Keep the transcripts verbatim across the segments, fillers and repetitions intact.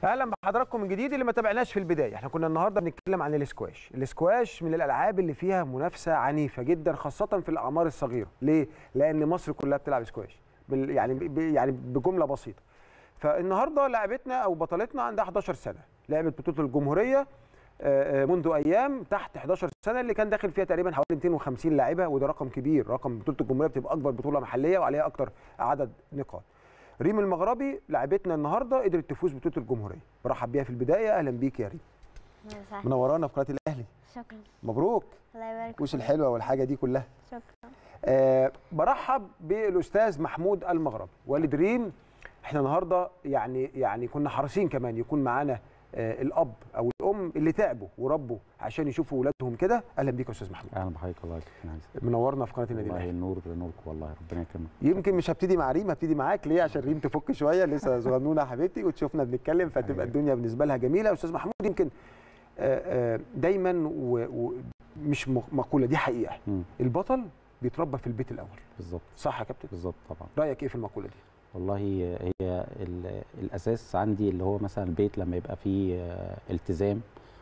اهلا بحضراتكم من جديد. اللي ما تابعناش في البدايه، احنا كنا النهارده بنتكلم عن الاسكواش. الاسكواش من الالعاب اللي فيها منافسه عنيفه جدا، خاصه في الاعمار الصغيره. ليه؟ لان مصر كلها بتلعب اسكواش بال يعني ب يعني بجمله بسيطه. فالنهارده لاعبتنا او بطلتنا عندها حداشر سنه، لعبت بطوله الجمهوريه منذ ايام تحت حداشر سنه، اللي كان داخل فيها تقريبا حوالي مئتين وخمسين لاعبه، وده رقم كبير. رقم بطوله الجمهوريه بتبقى اكبر بطوله محليه وعليها اكتر عدد نقاط. ريم المغربي لاعبتنا النهارده قدرت تفوز ببطوله الجمهوريه. برحب بيها في البدايه. اهلا بيك يا ريم، منورانا في قناه الاهلي. شكرا. مبروك. الله يبارك فيك. الكوس الحلوه والحاجه دي كلها. شكرا. أه برحب بالاستاذ محمود المغربي والد ريم. احنا النهارده يعني يعني كنا حريصين كمان يكون معانا أه الاب او الام اللي تعبوا وربوا عشان يشوفوا اولادهم كده. اهلا بيك يا استاذ محمود. اهلا بحضرتك. الله يكرمك. منورنا في قناه النادي الاهلي. والله النور نورك والله، ربنا يكرمك. يمكن مش هبتدي مع ريم، هبتدي معاك. ليه؟ عشان ريم تفك شويه، لسه صغنونه يا حبيبتي وتشوفنا بنتكلم فتبقى الدنيا بالنسبه لها جميله. يا استاذ محمود، يمكن دايما ومش مقوله، دي حقيقه، م. البطل بيتربى في البيت الاول. بالظبط. صح يا كابتن؟ بالظبط طبعا. رايك ايه في المقوله دي؟ والله هي الاساس عندي اللي هو مثلا البيت لما يبقى فيه التزام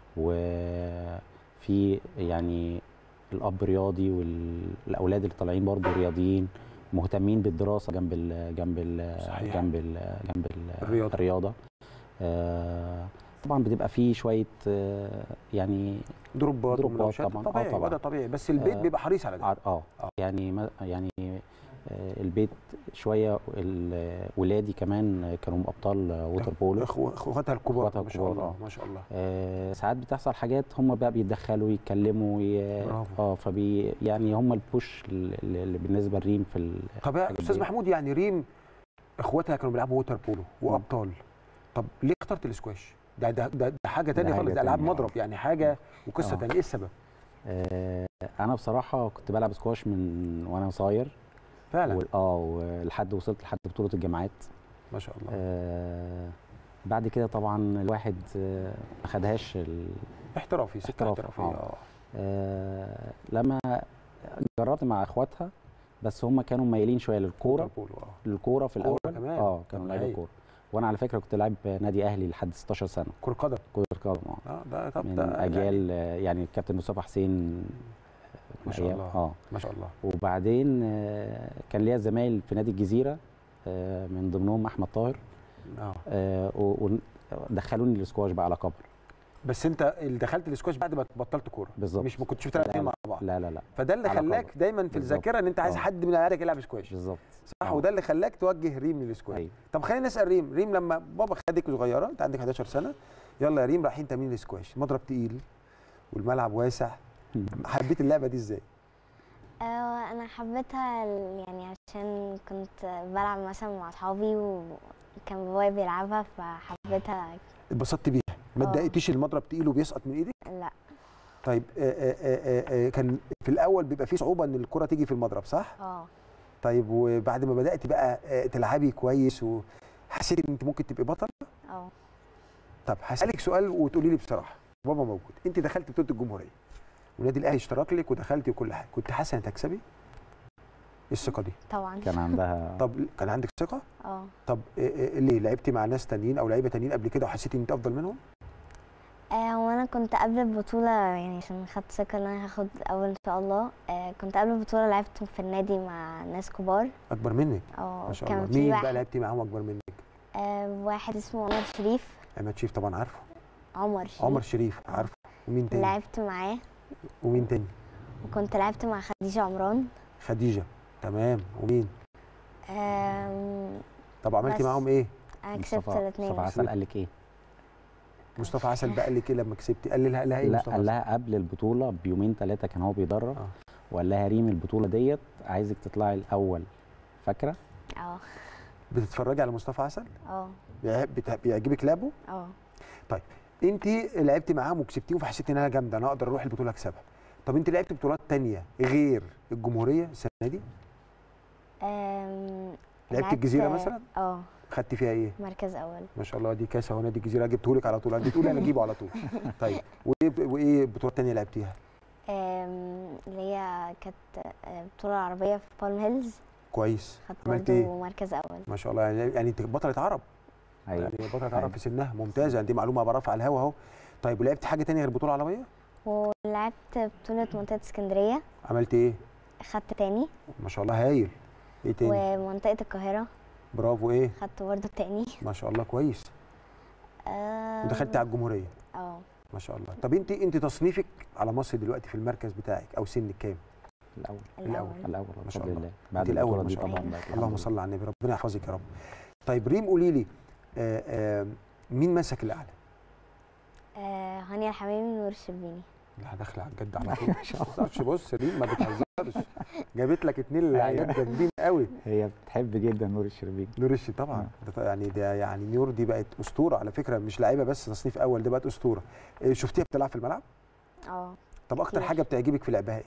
وفي يعني الاب رياضي والاولاد اللي طالعين برضه رياضيين مهتمين بالدراسه جنب ال جنب ال جنب ال جنب ال الرياضه, الرياضة. آه طبعا بتبقى فيه شويه آه يعني دروبات دروبات طبعا. طبيعي. اه طبعا ده طبيعي، بس البيت آه بيبقى حريص على ده. اه, آه يعني يعني آه البيت شويه. ولادي كمان كانوا ابطال ووتر بولو، اخواتها الكبار ما شاء الله. ما شاء الله. آه ساعات بتحصل حاجات هم بقى بيتدخلوا يتكلموا اه فبي يعني هم البوش اللي بالنسبه لريم في. طب يا استاذ محمود، يعني ريم اخواتها كانوا بيلعبوا ووتر بولو وابطال، طب ليه اخترت الاسكواش؟ ده ده ده, ده حاجه ثانيه خالص، ده العاب مضرب يعني حاجه وقصه ثانيه. ايه السبب؟ آه انا بصراحه كنت بلعب سكواش من وانا صغير فعلا. اه ولحد وصلت لحد بطوله الجامعات ما شاء الله. آه بعد كده طبعا الواحد آه ما خدهاش احترافي سكه احترافيه. اه آه لما جربت مع اخواتها، بس هم كانوا مايلين شويه للكوره. للكوره في الاول. اه كانوا لعيبه كوره. وانا على فكره كنت لاعب نادي اهلي لحد ستاشر سنه. كره قدم. كره قدم اه. اه ده طب من ده اجيال يعني, يعني الكابتن مصطفى حسين. ما شاء الله. اه ما شاء الله. وبعدين آه كان ليا زمايل في نادي الجزيره، آه من ضمنهم احمد طاهر. اه, آه ودخلوني الاسكواش بقى على كبر. بس انت اللي دخلت الاسكواش بعد ما بطلت كوره. بالظبط. مش ما كنتش بتلعب مع بعض. لا لا لا. فده اللي خلاك دايما في الذاكره ان انت عايز حد من عيالك يلعب سكواش. بالظبط. صح. أوه. وده اللي خلاك توجه ريم للسكواش. أيوه. طب خلينا نسال ريم. ريم لما بابا خدك صغيره، انت عندك حداشر سنه، يلا يا ريم رايحين تمرين السكواش، مضرب تقيل والملعب واسع، حبيت اللعبه دي ازاي؟ اه انا حبيتها يعني عشان كنت بلعب مثلا مع اصحابي وكان بابايا بيلعبها فحبيتها. اتبسطت بيها؟ ما اتضايقتيش المضرب تقيل وبيسقط من ايدك؟ لا. طيب آآ آآ آآ كان في الاول بيبقى فيه صعوبه ان الكره تيجي في المضرب صح؟ اه. طيب وبعد ما بدات بقى تلعبي كويس وحسيتي ان انت ممكن تبقي بطل؟ اه. طب هسالك سؤال وتقولي لي بصراحه، بابا موجود، انت دخلت بطوله الجمهوريه والنادي الاهلي اشترك لك ودخلتي وكل حاجه، كنت حاسه انك تكسبي؟ ايه الثقه دي؟ طبعا. كان عندها. طب كان عندك ثقه؟ اه. طب ليه لعبتي مع ناس تانيين او لعيبه تانيين قبل كده وحسيتي ان انت افضل منهم؟ آه وانا كنت قبل البطوله يعني عشان خدت ثقه ان انا هاخد اول ان شاء الله. آه كنت قبل البطوله لعبت في النادي مع ناس كبار. اكبر منك؟ اه ما شاء الله. مين بقى لعبتي معاهم اكبر منك؟ آه واحد اسمه عمر شريف. عماد شريف طبعا عارفه. عمر شريف. عمر شريف عارفه. ومين تاني؟ لعبت معاه. ومين تاني؟ وكنت لعبت مع خديجه عمران. خديجه تمام. ومين؟ آم طب عملتي معاهم ايه؟ انا كسبت الاثنين. مصطفى عسل قال لك ايه؟ مصطفى عسل بقى قال لك ايه لما كسبتي؟ قال لها ايه؟ لا قال لها قبل البطوله بيومين ثلاثه كان هو بيدرب. اه وقال لها ريم البطوله ديت عايزك تطلعي الاول، فاكره؟ اه. بتتفرجي على مصطفى عسل؟ اه. بيعجبك لعبه؟ اه. طيب انت لعبتي معاهم وكسبتيهم فحسيتي ان انا جامده، انا اقدر اروح البطوله اكسبها. طب انت لعبتي بطولات ثانيه غير الجمهوريه السنه دي؟ امم لعبتي الجزيره مثلا؟ اه. خدتي فيها ايه؟ مركز اول. ما شاء الله. دي كاس اهو نادي الجزيره، جبته لك على طول. انت تقولي انا اجيبه على طول. طيب وايه وايه بطولات ثانيه لعبتيها؟ اللي هي كانت بطوله عربيه في بالم هيلز. كويس. عملت ايه؟ مركز اول. ما شاء الله. يعني يعني انت بطله عرب. أيوة. يعني بطله تعرف أيوة. في سنها ممتازه، يعني دي معلومه بعرفها على الهوا اهو. طيب ولعبت حاجه ثانيه غير بطوله عربيه؟ ولعبت بطوله منطقه اسكندريه. عملت ايه؟ خدت تاني. ما شاء الله هايل. ايه تاني؟ ومنطقه القاهره. برافو. ايه؟ خدت برضه تاني. ما شاء الله كويس. آه ودخلت على الجمهوريه. اه ما شاء الله. طب انت انت تصنيفك على مصر دلوقتي في المركز بتاعك او سنك كام؟ الاول الاول الاول ما شاء بفضل الله. الله. بعد الاول البطوله ما دي شاء طبعا الله. بقى اللهم صل على النبي، ربنا يحفظك يا رب. طيب ريم قولي لي آه آه مين مسك الاعلى؟ آه هانيا الحمامي ونور الشربيني. لا داخله على الجد على طول. ما تهزرش. بص ريم ما بتهزرش، جابت لك اتنين لعيبات جامدين قوي. هي بتحب جدا نور الشربيني. نور الشربيني طبعا ده يعني ده يعني نور دي بقت اسطوره على فكره، مش لعيبه بس تصنيف اول، دي بقت اسطوره. إيه شفتيها بتلعب في الملعب؟ اه. طب اكتر حاجه بتعجبك في لعبها ايه؟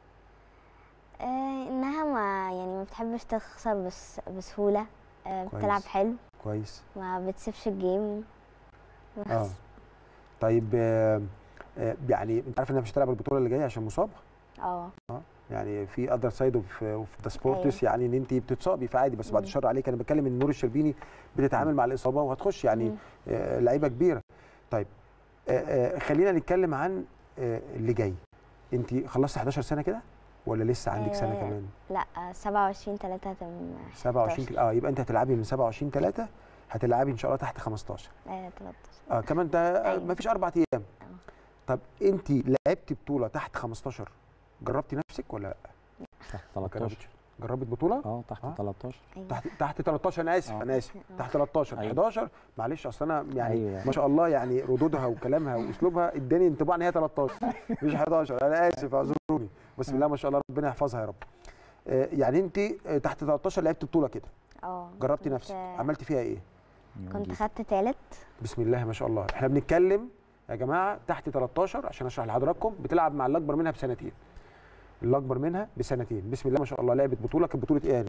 آه انها ما يعني ما بتحبش تخسر بس بسهوله. آه بتلعب حلو. كويس. ما بتسيبش الجيم. بس. اه طيب آه آه يعني انت عارف انها مش هتلعب البطوله اللي جايه عشان مصابه؟ اه اه يعني في اذر سايد اوف اوف ذا سبورتس، يعني ان انت بتتصابي فعادي، بس بعد الشر عليك. انا بتكلم ان نور الشربيني بتتعامل مع الاصابه وهتخش يعني آه لعيبه كبيره. طيب آه آه خلينا نتكلم عن آه اللي جاي. انت خلصت حداشر سنه كده ولا لسه عندك سنه آه كمان؟ لا سبعة وعشرين تلاتة هتم سبعة وعشرين. اه يبقى انت هتلعبي من سبعة وعشرين تلاتة، هتلعبي ان شاء الله تحت خمستاشر. آه تلتاشر. اه كمان ده أيوة. ما فيش اربع ايام. اه. طب انت لعبتي بطوله تحت خمستاشر، جربتي نفسك ولا لا؟ تحت تلتاشر. جربت بطوله؟ اه تحت آه. تلتاشر. أيوة. تحت تحت تلتاشر. انا اسف. آه. انا اسف. آه. تحت تلتاشر. أيوة. حداشر. معلش اصل انا يعني أيوة. ما شاء الله يعني ردودها وكلامها واسلوبها اداني انطباع ان هي تلتاشر مش حداشر. انا اسف اعذروني. بسم الله ما شاء الله ربنا يحفظها يا رب. آه يعني انت تحت تلتاشر لعبت بطوله كده؟ اه. جربتي نفسك، عملتي فيها ايه؟ كنت خدت تالت. بسم الله ما شاء الله. احنا بنتكلم يا جماعه تحت تلتاشر عشان اشرح لحضراتكم، بتلعب مع اللي اكبر منها بسنتين. اللي اكبر منها بسنتين. بسم الله ما شاء الله. لعبت بطوله، كانت بطوله ايه؟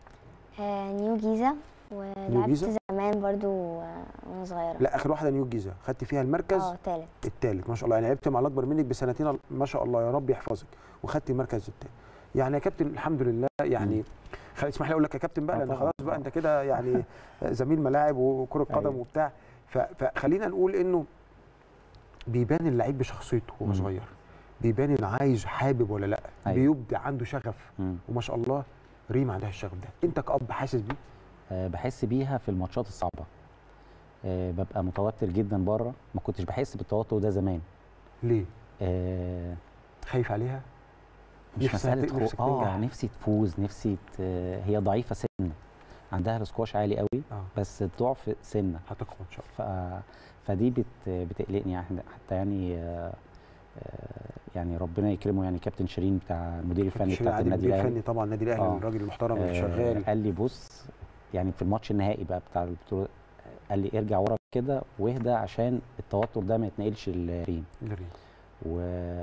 آه نيو جيزه. ولعبت زمان برضو وانا صغيره. لا اخر واحده نيو جيزه، خدت فيها المركز اه تالت. التالت ما شاء الله. يعني لعبت مع اللي اكبر منك بسنتين ما شاء الله، يا رب يحفظك، وخدت المركز التالت. يعني يا كابتن الحمد لله. يعني خلي اسمح لي اقول لك يا كابتن بقى، لان خلاص بقى انت كده يعني زميل ملاعب وكره قدم وبتاع. فخلينا نقول انه بيبان اللعيب بشخصيته وهو صغير، بيبان انه عايز حابب ولا لا. أيوة. بيبدع عنده شغف. مم. وما شاء الله ريم عندها الشغف ده. انت كأب حاسس بيه؟ أه بحس بيها في الماتشات الصعبه. أه ببقى متوتر جدا بره، ما كنتش بحس بالتوتر ده زمان. ليه؟ أه خايف عليها؟ مش مساله خوف. اه نفسي تفوز، نفسي ت... هي ضعيفه سنه، عندها السكواش عالي قوي. آه. بس ضعف سنه. هتقوى ان شاء الله. ف... فدي بت... بتقلقني يعني. حتى يعني آه يعني ربنا يكرمه يعني كابتن شيرين بتاع المدير الفني بتاع النادي الاهلي. الفني طبعا النادي الاهلي آه. الراجل المحترم اللي آه شغال. قال لي بص يعني في الماتش النهائي بقى بتاع البطوله، قال لي ارجع ورا كده واهدى عشان التوتر ده ما يتنقلش لريم. لريم. و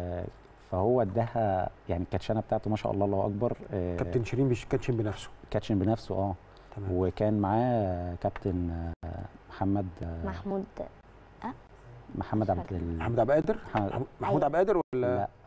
فهو اداها يعني الكاتشانه بتاعته ما شاء الله الله اكبر. آه كابتن شيرين مش كاتشن بنفسه. كاتشن بنفسه اه. تمام. وكان معاه كابتن محمد محمود أه؟ محمد عبد محمد عبد القادر. محمود عبد القادر ولا لا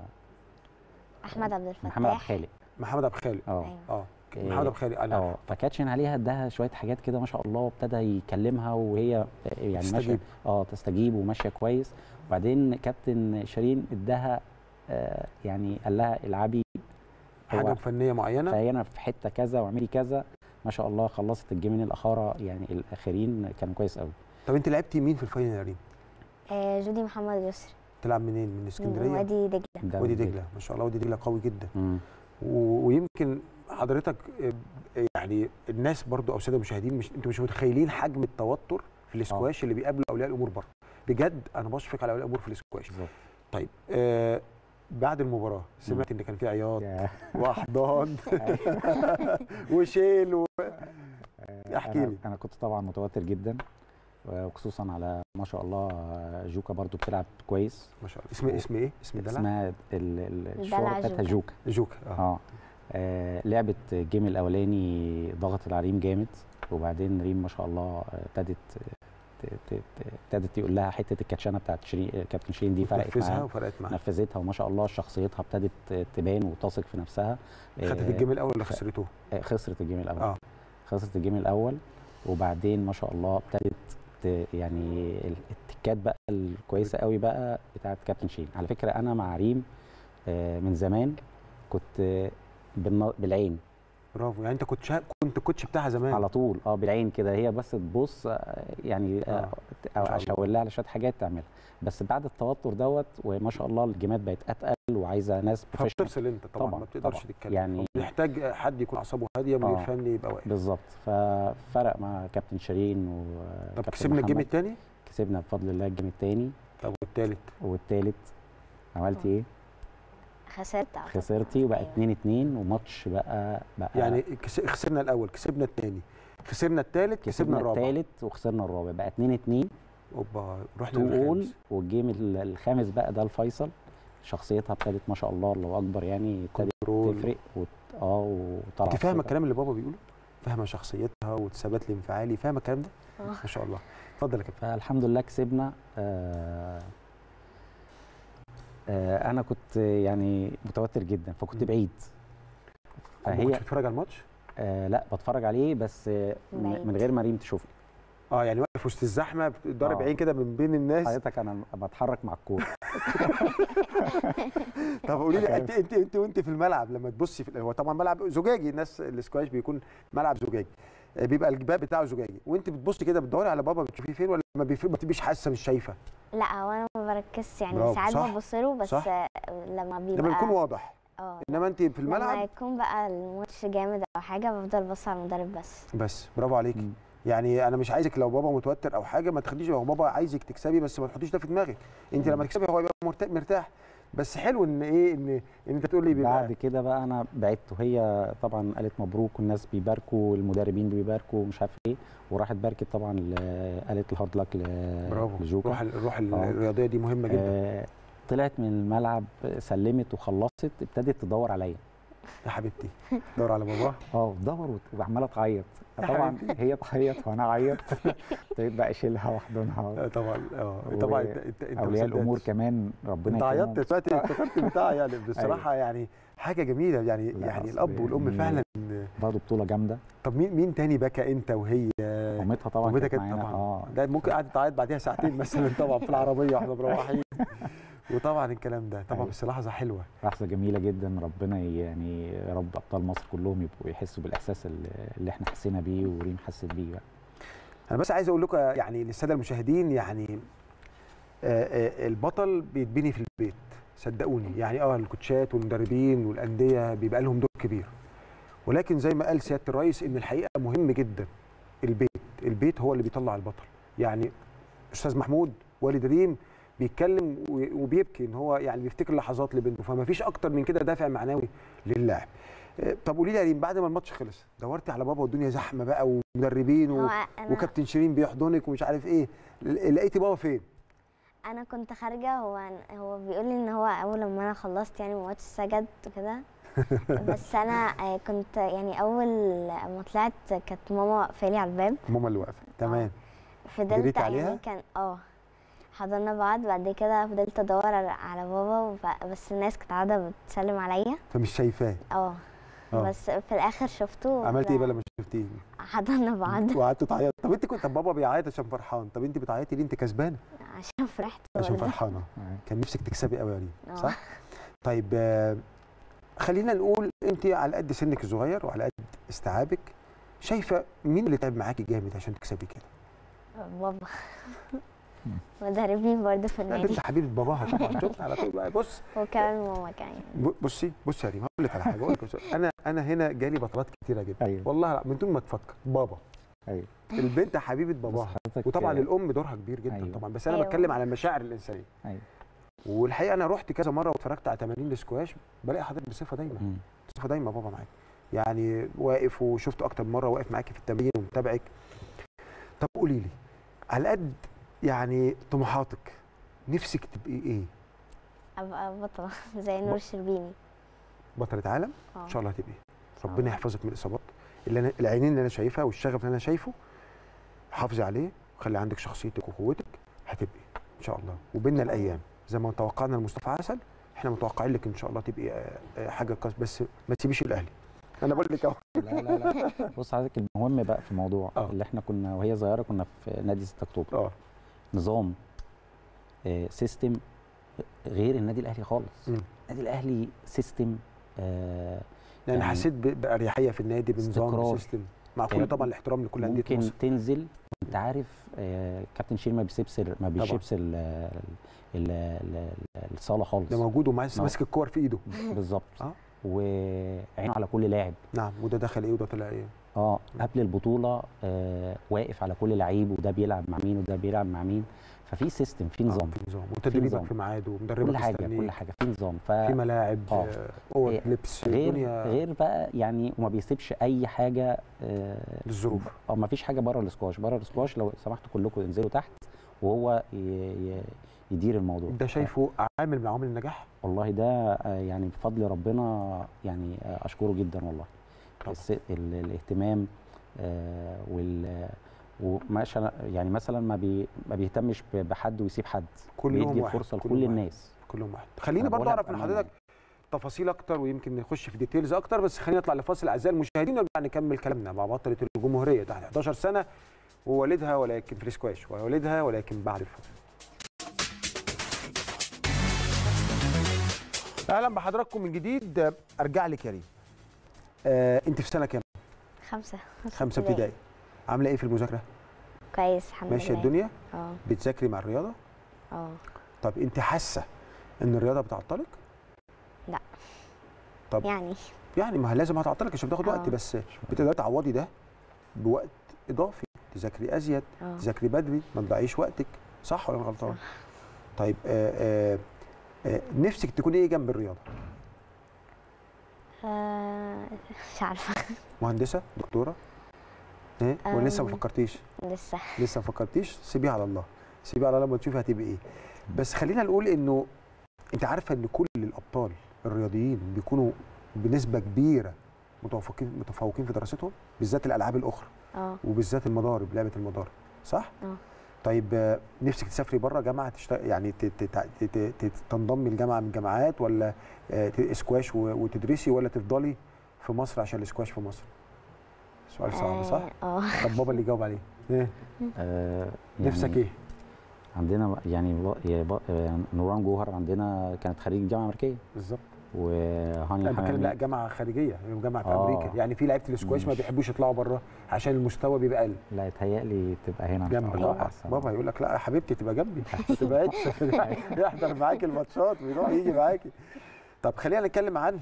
احمد عبد الفتاح. محمد عبد الخالق. محمد عبد الخالق. اه اه محمد عبد الخالق. اه فكاتشن عليها اداها شويه حاجات كده ما شاء الله، وابتدى يكلمها وهي يعني ماشيه اه تستجيب وماشيه كويس. وبعدين كابتن شيرين اداها آه يعني قال لها العبي حاجه فنيه معينه، فهنا في حته كذا واعملي كذا. ما شاء الله خلصت الجيمين الاخاره يعني الاخرين كانوا كويس قوي. طب انت لعبتي مين في الفاينل يا ريم؟ آه جودي محمد يسري. تلعب منين؟ من اسكندريه؟ من وادي دجله. وادي دجله ما شاء الله. وادي دجله قوي جدا. ويمكن حضرتك يعني الناس برضو او الساده المشاهدين مش انتوا مش متخيلين حجم التوتر في الاسكواش اللي بيقابل اولياء الامور بره. بجد انا بشفق على اولياء الامور في الاسكواش. طيب آه بعد المباراه سمعت ان كان في عياط واحضان وشيل و... احكي لي. انا كنت طبعا متوتر جدا، وخصوصا على ما شاء الله جوكا برضو بتلعب كويس ما شاء الله. اسم و... اسم ايه؟ اسم دلع؟ اسمها الشهره بتاعتها جوكا. جوكا اه, آه. آه لعبت الجيم الاولاني ضغطت على ريم جامد، وبعدين ريم ما شاء الله ابتدت ابتدت يقول لها حته الكاتشانه بتاعت شيرين كابتن شيرين دي فرقت معاها وفرقت معاها نفذتها، وما شاء الله شخصيتها ابتدت تبان وتثق في نفسها. خدت الجيم الاول ولا خسرته؟ خسرت الجيم الاول. اه خسرت الجيم الاول وبعدين ما شاء الله ابتدت يعني التكات بقى الكويسه قوي بقى بتاعت كابتن شيرين. على فكره انا مع ريم من زمان كنت بالعين. برافو، يعني انت كنت شا... كنت كوتش بتاعها زمان على طول. اه بالعين كده، هي بس تبص يعني آه. اشاور لها على شويه حاجات تعملها، بس بعد التوتر دوت وما شاء الله الجيمات بقت اتقل وعايزه ناس بروفيشنال. فبتفصل انت طبعا, طبعا ما بتقدرش تتكلم، يعني محتاج حد يكون اعصابه هاديه، مدير آه. فني يبقى واقف بالظبط. ففرق مع كابتن شيرين و طب كسبنا الجيم الثاني؟ كسبنا بفضل الله الجيم الثاني. طب والثالث؟ والثالث عملتي ايه؟ خسرت. خسرتي وبقى اتنين اتنين وماتش بقى بقى يعني خسرنا الاول، كسبنا الثاني، خسرنا الثالث، كسبنا الرابع. الثالث وخسرنا الرابع، بقى اتنين اتنين. اوبا رحنا للخامس. والجيم الخامس بقى ده الفيصل. شخصيتها ابتدت ما شاء الله الله اكبر، يعني ابتدت تفرق وت... اه وطلعت. انت فاهمه الكلام اللي بابا بيقوله؟ فاهمه شخصيتها والثبات الانفعالي، فاهمه الكلام ده؟ ما شاء الله. اتفضل يا كابتن. فالحمد لله كسبنا. آه آه انا كنت يعني متوتر جدا فكنت م. بعيد. فهي كنت بتتفرج على الماتش؟ آه لا بتفرج عليه بس آه من غير ما ريم تشوفني. اه يعني واقف وسط الزحمه ضارب عين كده من بين الناس. حضرتك انا بتحرك مع الكوره. طب قولي لي انت انت انت وانت في الملعب لما تبصي في... هو طبعا ملعب زجاجي، الناس السكواش بيكون ملعب زجاجي، بيبقى الباب بتاعه زجاجي، وانت بتبصي كده بتدوري على بابا بتشوفيه فين ولا ما بيفرق ما تبقيش حاسه مش شايفه؟ لا هو انا ما بركزش يعني، ساعات ببص له بس صح؟ لما بيبقى لما بيكون واضح. اه انما انت في الملعب لما يكون بقى الماتش جامد او حاجه بفضل بص على المدرب بس. بس برافو عليكي. يعني انا مش عايزك لو بابا متوتر او حاجه ما تاخديش، هو بابا عايزك تكسبي بس ما تحطيش ده في دماغك، انت لما تكسبي هو يبقى مرتاح. بس حلو ان ايه ان ان انت تقول لي بعد كده بقى انا بعدت، وهي طبعا قالت مبروك والناس بيباركوا والمدربين بيباركوا ومش عارف ايه، وراحت باركت طبعا قالت الهارد لك لجوكا. الروح الروح الرياضيه دي مهمه جدا. آه طلعت من الملعب سلمت وخلصت، ابتدت تدور عليا يا حبيبتي. دور على بابا. اه دور وعماله تعيط طبعا. هي تعيط وانا اعيط. ابتديت بقى اشيلها واحضنها. طبعا اه طبعا انت انت اولياء الامور كمان ربنا يكرمهم. انت عيطت دلوقتي افتكرت بتاع يعني بصراحه يعني حاجه جميله يعني يعني الاب والام فعلا برضه بطوله جامده. طب مين مين تاني بكى انت وهي؟ مامتها طبعا. مامتها كانت طبعا اه ده ممكن قعدت تعيط بعديها ساعتين مثلا طبعا في العربيه واحنا مروحين. وطبعا الكلام ده طبعا بس لحظه حلوه، لحظه جميله جدا. ربنا يعني يا رب ابطال مصر كلهم يبقوا يحسوا بالاحساس اللي احنا حسينا بيه وريم حست بيه بقى. انا بس عايز اقول لكم يعني للساده المشاهدين يعني البطل بيتبني في البيت صدقوني، يعني اه الكوتشات والمدربين والانديه بيبقى لهم دور كبير، ولكن زي ما قال سياده الرئيس ان الحقيقه مهم جدا البيت، البيت هو اللي بيطلع البطل. يعني استاذ محمود والد ريم بيتكلم وبيبكي ان هو يعني بيفتكر لحظات لبنته، فما فيش اكتر من كده دافع معنوي للاعب. طب قولي لي يا ريم، بعد ما الماتش خلص دورتي على بابا والدنيا زحمه بقى ومدربين و... وكابتن شيرين بيحضنك ومش عارف ايه، لقيتي بابا فين؟ انا كنت خارجه، هو هو بيقول لي ان هو اول لما انا خلصت يعني الماتش سجد وكده. بس انا كنت يعني اول ما طلعت كانت ماما واقفه لي على الباب. ماما اللي واقفه تمام. فضلت يعني كان اه حضرنا بعض، بعد كده فضلت ادور على بابا بس الناس كانت قاعده بتسلم عليا فمش شايفاه. اه بس في الاخر شفته. عملتي ايه بقى لما شفتيه؟ حضرنا بعض وقعدتوا تعيطوا. طب انت كنت بابا بيعيط عشان فرحان، طب انت بتعيطي ليه؟ انت كسبانه. عشان فرحت عشان فرحانه. كان نفسك تكسبي قوي يا ريم صح؟ طيب آه خلينا نقول انت على قد سنك الصغير وعلى قد استيعابك، شايفه مين اللي تعب معاكي جامد عشان تكسبي كده؟ بابا. مدربين برضه في النادي. انت حبيبه باباها طبعا. شفت على طول بقى. بص وكمان ماما كمان. بصي بصي يا ريم هقول لك على حاجه، اقول لك انا انا هنا جالي بطولات كتيره جدا. أيوة. والله من دون ما تفكر بابا. ايوه البنت حبيبه باباها، وطبعا الام دورها كبير جدا. أيوة. طبعا بس انا أيوة. بتكلم على المشاعر الانسانيه. ايوه والحقيقه انا رحت كذا مره واتفرجت على تمارين السكواش، بلاقي حضرتك بصفه دايما م. بصفه دايما بابا معاك، يعني واقف وشفته اكتر مره واقف معاكي في التمرين ومتابعك. طب قولي لي على قد يعني طموحاتك نفسك تبقي ايه؟ ابقى بطله زي نور الشربيني. بطله عالم؟ أوه. ان شاء الله هتبقي. ربنا يحفظك من الاصابات اللي انا العينين اللي انا شايفها والشغف اللي انا شايفه، حافظي عليه وخلي عندك شخصيتك وقوتك، هتبقي ان شاء الله. وبيننا الايام زي ما توقعنا لمصطفى عسل، احنا متوقعين لك ان شاء الله تبقي حاجه كويسه، بس ما تسيبيش الاهلي. انا بقول لك اهو. لا لا لا بص حضرتك، المهم بقى في الموضوع آه. اللي احنا كنا وهي صغيره كنا في نادي ستة اكتوبر. اه نظام آه سيستم غير النادي الاهلي خالص. مم. النادي الاهلي سيستم آه يعني, يعني حسيت ب- باريحيه في النادي بنظام استقرار. سيستم، مع آه، كل طبعا الاحترام لكل انديه ممكن مصر. تنزل انت عارف آه كابتن شير ما بيسيبش ما بيسيبش ال- ال- ال- الصاله خالص. ده موجود وماسك نعم. ماسك الكور في ايده. بالظبط. اه وعينه على كل لاعب. نعم، وده دخل ايه وده طلع ايه. اه قبل البطوله آه واقف على كل لعيب، وده بيلعب مع مين وده بيلعب مع مين. ففي سيستم، في نظام، في نظام وتدريبك نظام. في ميعاده ومدربك كل حاجه مستنيك. كل حاجه في نظام. ف في ملاعب آه. آه، اوض إيه، لبس غير الدنيا غير بقى يعني، وما بيسيبش اي حاجه آه للظروف. اه ما فيش حاجه بره الاسكواش. بره الاسكواش لو سمحتوا كلكم انزلوا تحت وهو ي... ي... يدير الموضوع. ده شايفه عامل من عوامل النجاح؟ والله ده آه، يعني بفضل ربنا يعني آه، اشكره جدا والله. الس... ال... الاهتمام آه وال ومش يعني مثلا ما بي... ما بيهتمش ب- بحد ويسيب حد. كلهم بيدي واحد، فرصه كلهم لكل واحد. الناس. كلهم واحد. خليني أنا برضه بقولها اعرف من بأمانة حضرتك تفاصيل اكتر، ويمكن نخش في ديتيلز اكتر، بس خلينا نطلع لفاصل اعزائي المشاهدين ونرجع نكمل كلامنا مع بطله الجمهوريه تحت احد عشر سنه ووالدها، ولكن في السكواش، ووالدها ولكن بعد الفاصل. اهلا بحضراتكم من جديد. ارجع لك يا ريم. آه، انت في سنه كام؟ خمسة خمسه ابتدائي. عامله ايه في المذاكره؟ كويس الحمد لله. ماشيه الدنيا؟ اه بتذاكري مع الرياضه؟ اه طب انت حاسه ان الرياضه بتعطلك؟ لا. طب يعني يعني ما هي لازم هتعطلك عشان بتاخد وقت، آه. بس بتقدري تعوضي ده بوقت اضافي، تذاكري ازيد، اه تذاكري بدري، ما تضيعيش وقتك، صح ولا انا غلطان؟ طيب آآ آآ آآ نفسك تكوني ايه جنب الرياضه؟ آه، مش عارفة. مهندسه؟ دكتوره؟ ايه؟ ولا لسه ما أم. فكرتيش؟ لسه. لسه ما فكرتيش؟ سيبيها على الله، سيبيها على الله لما تشوفي هتبقي ايه. بس خلينا نقول انه انت عارفه ان كل الابطال الرياضيين بيكونوا بنسبه كبيره متفوقين متفوقين في دراستهم، بالذات الالعاب الاخرى اه وبالذات المضارب، لعبه المضارب، صح؟ اه طيب آه، نفسك تسافري بره جامعه تشتغل، يعني ت- ت- ت- ت- تنضمي لجامعه من الجامعات، ولا آه، ت- اسكواش و- وتدرسي، ولا تفضلي في مصر عشان الاسكواش في مصر؟ سؤال صعب صح؟ اه طب بابا اللي يجاوب عليه. ايه؟ آه يعني نفسك ايه؟ عندنا يعني ب- يا ب- آه، نوران جوهر عندنا كانت خريج جامعه امريكيه، بالظبط. وهاني انا بتكلم لا حمامي جامعه خارجيه، جامعه في آه. امريكا، يعني في لعيبه الاسكواش ما مش- بيحبوش يطلعوا بره عشان المستوى بيبقى اقل. لا يتهيألي تبقى هنا إن شاء جنب الله بابا أحسن. بابا يقول لك لا يا حبيبتي تبقى جنبي، ما تبعدش، يحضر معاكي الماتشات ويروح يجي معاكي. طب خلينا نتكلم عن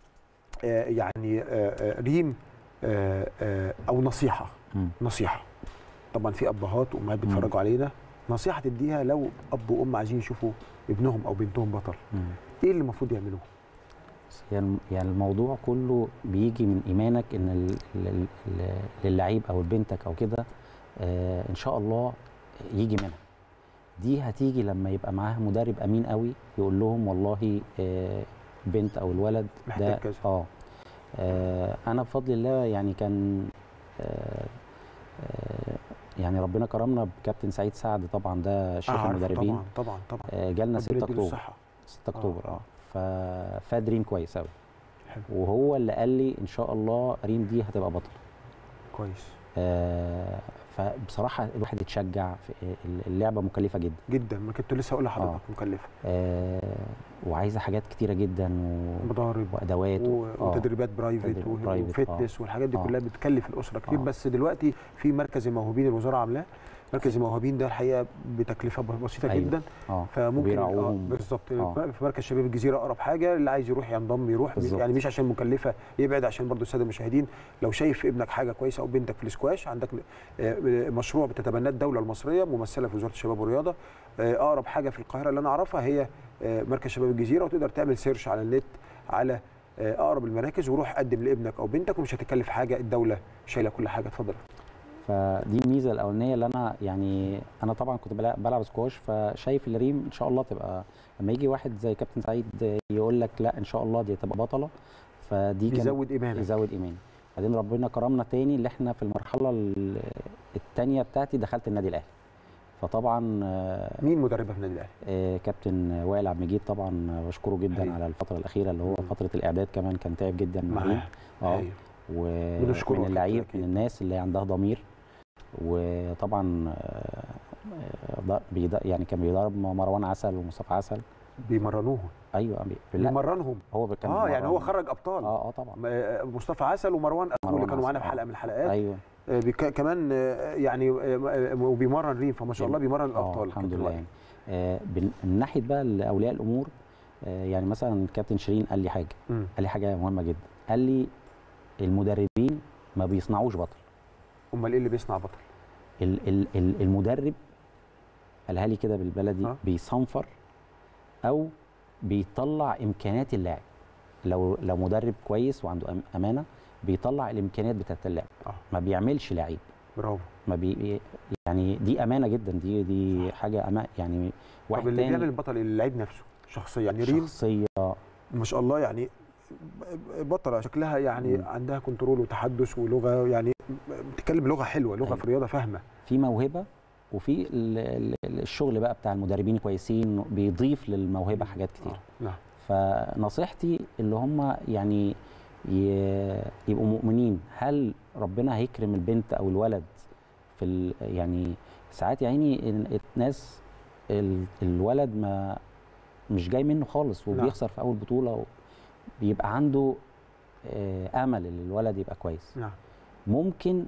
آه، يعني آه، آه، ريم، آه، آه، او نصيحه مم. نصيحه. طبعا في ابهات وامهات مم. بيتفرجوا علينا، نصيحه تديها لو اب وام عايزين يشوفوا ابنهم او بنتهم بطل، مم. ايه اللي المفروض يعملوه؟ بس هي الم- يعني الموضوع كله بيجي من ايمانك ان ال- ال- ال- للعيب او لبنتك او كده آه ان شاء الله يجي منها. دي هتيجي لما يبقى معاها مدرب امين قوي يقول لهم والله آه بنت او الولد محتاج ده كذا. اه آه، انا بفضل الله يعني كان آه آه يعني ربنا كرمنا بكابتن سعيد سعد، طبعا ده شيخ عارفه المدربين. طبعا طبعا طبعا. آه جالنا ربنا ستة يديله اكتوبر الصحة. ستة آه، اكتوبر آه. اه ففاد ريم كويس قوي، حلو. وهو اللي قال لي ان شاء الله ريم دي هتبقى بطل. كويس آه فبصراحه الواحد اتشجع في اللعبه مكلفه جدا جدا، ما كنت لسه اقول لحضرتك آه. مكلفه، آه وعايزه حاجات كتيره جدا و... مضارب وادوات و- آه. وتدريبات برايفت تدريب و- برايفت، وفتنس والحاجات دي آه. كلها بتكلف الاسره كتير. آه. بس دلوقتي في مركز الموهوبين الوزاره عاملاه، مركز الموهوبين ده الحقيقه بتكلفه بسيطه أيوة. جدا، اه فممكن وبيراعوهم. بالظبط آه. في مركز شباب الجزيره اقرب حاجه، اللي عايز يروح ينضم يروح، بالظبط. يعني مش عشان مكلفه يبعد، عشان برضو الساده المشاهدين لو شايف في ابنك حاجه كويسه او بنتك في الاسكواش، عندك آه، مشروع بتتبناه الدوله المصريه ممثله في وزاره الشباب والرياضه، آه، اقرب حاجه في القاهره اللي انا اعرفها هي آه، مركز شباب الجزيره، وتقدر تعمل سيرش على النت على آه، اقرب المراكز وروح قدم لابنك او بنتك، ومش هتكلف حاجه، الدوله شايله كل حاجه. اتفضل. فدي الميزه الاولانيه اللي انا يعني انا طبعا كنت بلعب, بلعب سكواش، فشايف الريم ان شاء الله تبقى لما يجي واحد زي كابتن سعيد يقول لك لا ان شاء الله دي هتبقى بطله، فدي كان يزود ايمانك. يزود ايماني. بعدين ربنا كرمنا تاني اللي احنا في المرحله الثانيه بتاعتي دخلت النادي الاهلي، فطبعا مين مدربها في النادي الاهلي؟ كابتن وائل عبد المجيد، طبعا بشكره جدا هي. على الفتره الاخيره اللي هو فتره الاعداد كمان كان تعب جدا معاه. اه ومن اللعيب من الناس اللي عندها ضمير. وطبعا يعني كان بيدرب مروان عسل ومصطفى عسل. بيمرنوهم؟ ايوه بيمرنهم. هو كان اه يعني هو خرج ابطال. اه اه طبعا. مصطفى عسل ومروان اخوه اللي كانوا معانا في حلقه من الحلقات. ايوه كمان يعني وبيمرن ريم، فما شاء الله بيمرن الابطال. الحمد لله. يعني آه من ناحيه بقى لاولياء الامور، آه يعني مثلا كابتن شيرين قال لي حاجه م. قال لي حاجه مهمه جدا. قال لي المدربين ما بيصنعوش بطل. امال ايه اللي بيصنع بطل؟ ال ال ال المدرب قالها لي كده بالبلدي أه؟ بيصنفر او بيطلع امكانيات اللاعب. لو لو مدرب كويس وعنده امانه بيطلع الامكانيات بتاعت اللاعب. أه؟ ما بيعملش لعيب. برافو. ما بي يعني دي امانه جدا، دي دي صح. حاجه أما يعني واحد. طب اللي بيعمل البطل اللعيب نفسه شخصيه، يعني ريم شخصيه ما شاء الله، يعني بطله شكلها يعني م. عندها كنترول وتحدث ولغه، يعني بتتكلم لغه حلوه، لغه أيوة. في الرياضه فاهمه، في موهبه وفي الشغل بقى بتاع المدربين كويسين بيضيف للموهبه حاجات كتير. آه. نعم. فنصيحتي اللي هم يعني يبقوا مؤمنين. هل ربنا هيكرم البنت او الولد في يعني ساعات يعني الناس الولد ما مش جاي منه خالص وبيخسر نعم. في اول بطوله، بيبقى عنده امل ان الولد يبقى كويس. نعم. ممكن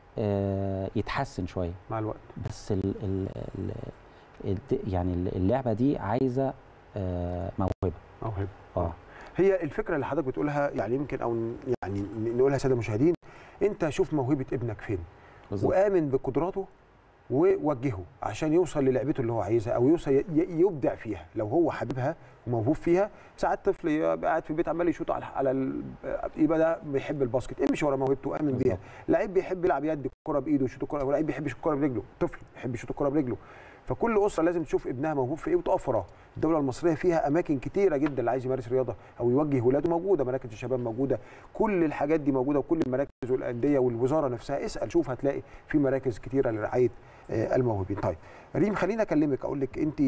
يتحسن شويه مع الوقت، بس ال ال ال يعني اللعبه دي عايزه موهبه. موهبه اه هي الفكره اللي حضرتك بتقولها، يعني يمكن او يعني نقولها ساده المشاهدين، انت شوف موهبه ابنك فين بالزبط. وامن بقدراته ووجهه عشان يوصل للعبته اللي هو عايزها، او يوصل يبدع فيها لو هو حاببها وموهوب فيها. ساعات طفل يبقى قاعد في البيت عمال يشوط على على يبقى ده بيحب الباسكت، امشي ورا موهبته وامن بيها. لعيب بيحب يلعب يد الكره بايده ويشوط الكره، ولعيب بيحب يشوط الكره برجله، طفل بيحب يشوط الكره برجله. فكل اسره لازم تشوف ابنها موهوب في ايه وتقف وراه. الدوله المصريه فيها اماكن كتيره جدا اللي عايز يمارس رياضه او يوجه ولاده موجوده، مراكز الشباب موجوده، كل الحاجات دي موجوده، وكل المراكز والانديه والوزاره نفسها اسال شوف هتلاقي في مراكز كتيره لرعايه الموهوبين. طيب ريم، خليني اكلمك اقول لك انت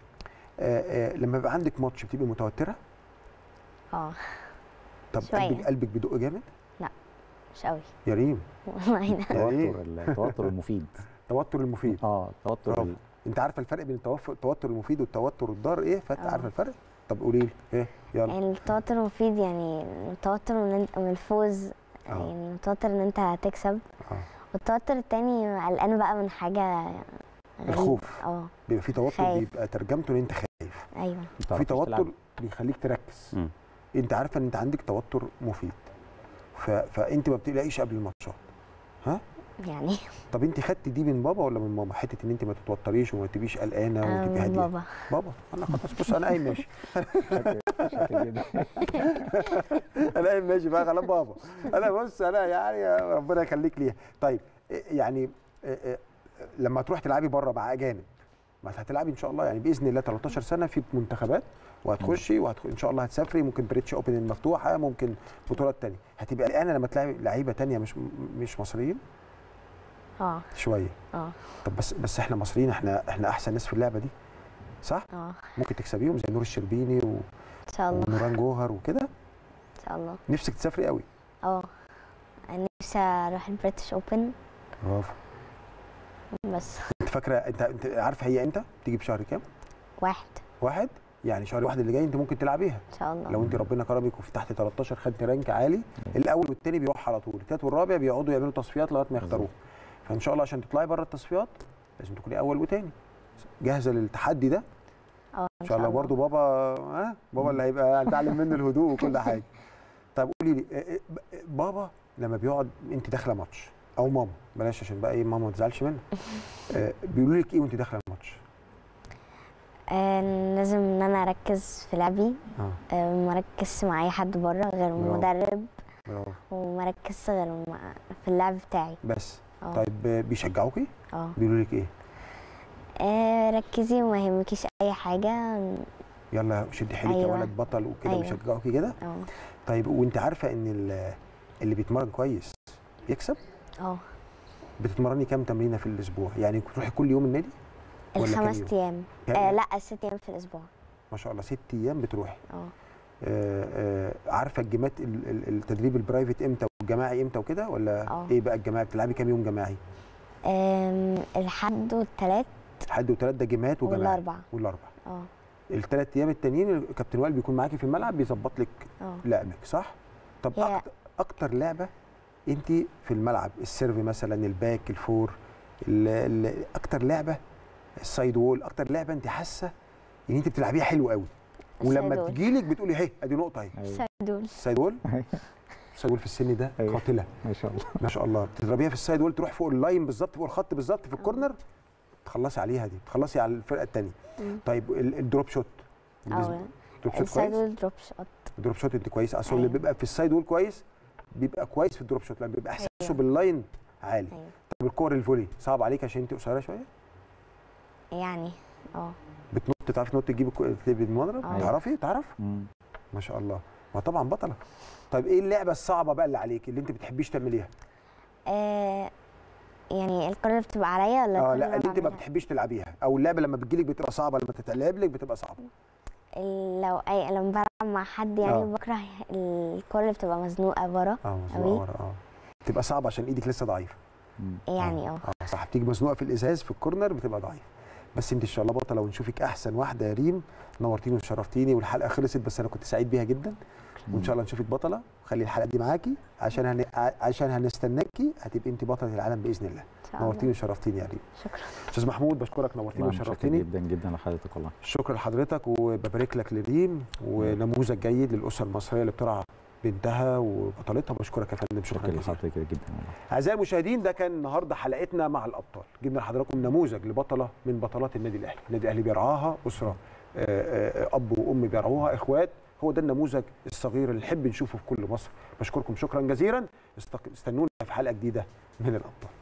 لما بيبقى عندك ماتش بتبقي متوتره؟ اه طب قلبك قلبك بيدق جامد؟ لا مش قوي يا ريم. والله التوتر التوتر المفيد. التوتر المفيد اه التوتر ال... انت عارفه الفرق بين التوتر المفيد والتوتر الضار ايه؟ فانت عارفه الفرق؟ طب قولي لي ايه؟ يلا. التوتر المفيد يعني التوتر من الفوز، آه. يعني التوتر ان انت هتكسب. اه والتوتر التاني قلقان بقى من حاجه غريب. الخوف. اه بيبقى في توتر خايف. بيبقى ترجمته ان انت خايف. ايوه. في توتر تلعب. بيخليك تركز. م. انت عارفه ان انت عندك توتر مفيد، ف... فانت ما بتقلقيش قبل الماتشات. ها؟ يعني طب انت خدتي دي من بابا ولا من ماما؟ حته ان انت ما تتوتريش وما تبقيش قلقانه وتبقي هاديه. بابا. بابا انا خلاص بص انا قايم ماشي. انا قايم ماشي بقى خلاص بابا. انا بص انا يعني ربنا يخليك ليها. طيب يعني لما تروح تلعبي بره مع اجانب، ما هتلعبي ان شاء الله يعني باذن الله تلتاشر سنه في منتخبات، وهتخشي وهتخ... ان شاء الله هتسافري، ممكن بريتش اوبن المفتوحه، ممكن بطولات ثانيه. هتبقى قلقانه لما تلاقي لعيبه ثانيه مش مش مصريين؟ اه شويه. اه طب بس بس احنا مصريين، احنا احنا احسن ناس في اللعبه دي صح؟ اه ممكن تكسبيهم زي نور الشربيني و... ان شاء الله ونوران جوهر وكده. ان شاء الله. نفسك تسافري قوي؟ اه نفسي اروح البريتش اوبن. برافو. بس انت فاكره انت انت عارفه هي امتى؟ تيجي بشهر كام؟ واحد. واحد؟ يعني شهر واحد اللي جاي انت ممكن تلعبيها ان شاء الله. لو انت ربنا كرمك وفي تحت تلتاشر خدت رانك عالي. الاول والثاني بيروح على طول، الثالث والرابع بيقعدوا يعملوا تصفيات لغايه ما يختاروه. فان شاء الله عشان تطلعي بره التصفيات لازم تكوني اول وثاني. جاهزه للتحدي ده؟ اه ان شاء الله. برضه بابا ها أه؟ بابا اللي هيبقى هنتعلم منه الهدوء وكل حاجه. طب قولي لي بابا لما بيقعد انت داخله ماتش او ماما، بلاش عشان بقى ايه ماما ما تزعلش منك، آه بيقولوا لك ايه وانت داخله الماتش؟ آه لازم ان انا اركز في لعبي. اه, آه ما اركزش مع اي حد بره غير المدرب. برافو. وما اركزش غير في اللعب بتاعي بس. أوه. طيب بيشجعوكي؟ اه بيقولوا لك ايه؟ آه ركزي وما يهمكيش اي حاجه، يلا شدي حيلك. أيوة. يا ولد بطل وكده. أيوة. بيشجعوكي كده؟ اه. طيب وانت عارفه ان اللي بيتمرن كويس يكسب؟ اه. بتتمرني كام تمرينه في الاسبوع؟ يعني تروحي كل يوم النادي؟ الخمس ايام آه لا الست ايام في الاسبوع. ما شاء الله ست ايام بتروحي. اه آه، عارفه الجيمات التدريب البرايفت امتى والجماعي امتى وكده ولا أوه. ايه بقى الجماعي بتلعبي كام يوم جماعي؟ الحد والثلاث. الحد والثلاث ده جيمات وجماعي والاربع والاربع اه الثلاث ايام التانيين كابتن وائل بيكون معاكي في الملعب بيظبط لك لعبك صح؟ طب yeah. أكتر, اكتر لعبه انت في الملعب السيرف مثلا الباك الفور ال ال اكتر لعبه السايد وول اكتر لعبه انت حاسه ان انت بتلعبيها حلو قوي ولما تجيلك بتقولي هي ادي نقطه اهي. السايد وول. السايد وول السايد وول في السن ده قاتله ما شاء الله ما شاء الله. بتضربيها في السايد وول تروح فوق اللاين بالظبط فوق الخط بالظبط في الكورنر تخلصي عليها دي تخلصي على الفرقه الثانيه. طيب الدروب شوت اه السايد وول دروب شوت. الدروب شوت انت كويس اصلا اللي بيبقى في السايد وول كويس بيبقى كويس في الدروب شوت لان بيبقى احساسه أيوة. باللاين عالي. أيوة. طب الكور الفولي صعب عليك عشان انت قصيره شويه؟ يعني اه بتنط تعرفي تنط تجيب بالمضرب؟ تعرفي تعرف؟ مم. ما شاء الله ما طبعا بطله. طيب ايه اللعبه الصعبه بقى اللي عليك اللي انت بتحبيش تعمليها؟ آه يعني الكره اللي بتبقى عليا ولا اه لا اللي انت ما بتحبيش تلعبيها او اللعبه لما بتجيلك بتبقى صعبه لما تتلعب لك بتبقى صعبه. لو اي لما بلعب مع حد يعني أوه. بكره الكره اللي بتبقى مزنوقه ورا اه مزنوقه ورا اه تبقى صعبه عشان ايدك لسه ضعيفه يعني اه اه صح بتيجي مزنوقه في الازاز في الكورنر بتبقى ضعيفه. بس انت ان شاء الله بطله ونشوفك احسن واحده يا ريم. نورتيني وشرفتيني والحلقه خلصت بس انا كنت سعيد بيها جدا وان شاء الله نشوفك بطله وخلي الحلقه دي معاكي عشان هن... عشان هنستناكي هتبقي انت بطله العالم باذن الله. نورتيني وشرفتيني يا ريم. شكرا استاذ محمود بشكرك نورتيني وشرفتيني جدا جدا لحضرتك والله. شكرا لحضرتك وببارك لك لريم ونموذج جيد للاسره المصريه اللي بترعى بنتها وبطلتها. بشكرك يا فندم شكرا لحضرتك جدا والله. اعزائي المشاهدين ده كان النهارده حلقتنا مع الابطال. جبنا لحضراتكم نموذج لبطله من بطلات النادي الاهلي. النادي الاهلي بيرعاها اسره اب وام بيرعوها اخوات. هو ده النموذج الصغير اللي نحب نشوفه في كل مصر. بشكركم شكرا جزيلا. استنونا في حلقه جديده من الابطال.